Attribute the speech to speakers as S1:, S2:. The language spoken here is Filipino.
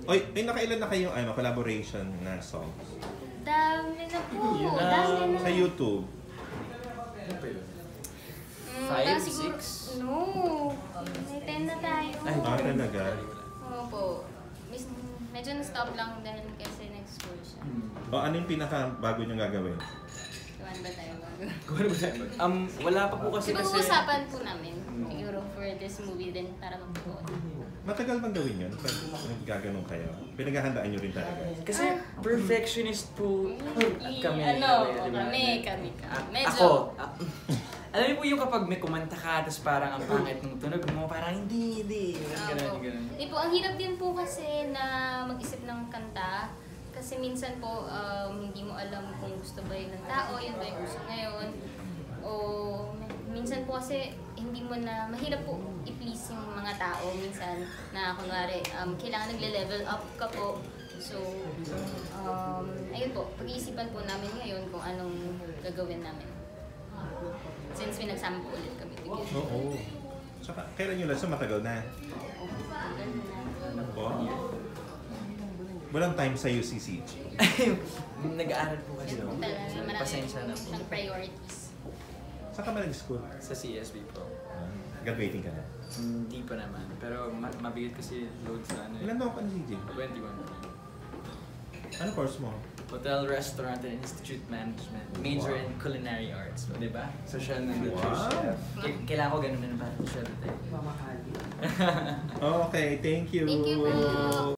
S1: Oy, nakailan na kayong collaboration na songs?
S2: Dami na po. Dami na.
S1: Sa YouTube?
S3: Five,
S2: Siguro,
S3: six?
S2: no. May 10 na tayo.
S1: Talaga?
S2: Opo. Medyo na-stop lang dahil kasi nag-school siya.
S1: O ano yung pinaka-bago niyong gagawin?
S2: Tuwan ba tayo bago?
S3: Wala pa po kasi
S2: Siguro usapan po namin. Siguro for this movie din para mag-buo.
S1: Matagal bang gawin yun? Pag gaganon kayo? Pinaghahandaan niyo rin talaga?
S3: Kasi perfectionist po kami.
S2: Kami. Medyo.
S3: Ako. Alam niyo po yung kapag may kumanta ka, tapos parang ang pangit ng tunog mo, parang hindi. Ganun.
S2: Di po, ang hirap din po kasi na mag-isip ng kanta. Kasi minsan po, hindi mo alam kung gusto ba yun ng tao, yun ba yung gusto ngayon. O minsan po kasi hindi mo na, mahirap po i-please yung mga tao minsan na kunwari, kailangan nagle-level up ka po. So, ayun po, pag-iisipan po namin ngayon kung anong gagawin namin. Since pinagsama po ulit kami together.
S1: Oo. Saka, kailan nyo lang? So, matagal na? Po? Walang time sa'yo si CJ.
S3: Nag-aaral po kasi.
S2: Yun po talaga,
S3: Pasensya na po.
S2: maraming priorities.
S1: Saan ka ba nag-school?
S3: Sa CSB po.
S1: Graduating ka na?
S3: Hindi pa naman. Pero mabigat kasi load sa ano.
S1: Ilan taon ka na CJ?
S3: 21.
S1: Ano course mo?
S3: Hotel, Restaurant, and Institute Management. Major in Culinary Arts. O, diba? Social Nutrition.
S1: Wow.
S3: Kailangan ko ganun na para social tayo.
S1: Okay, thank you.
S2: Thank you po.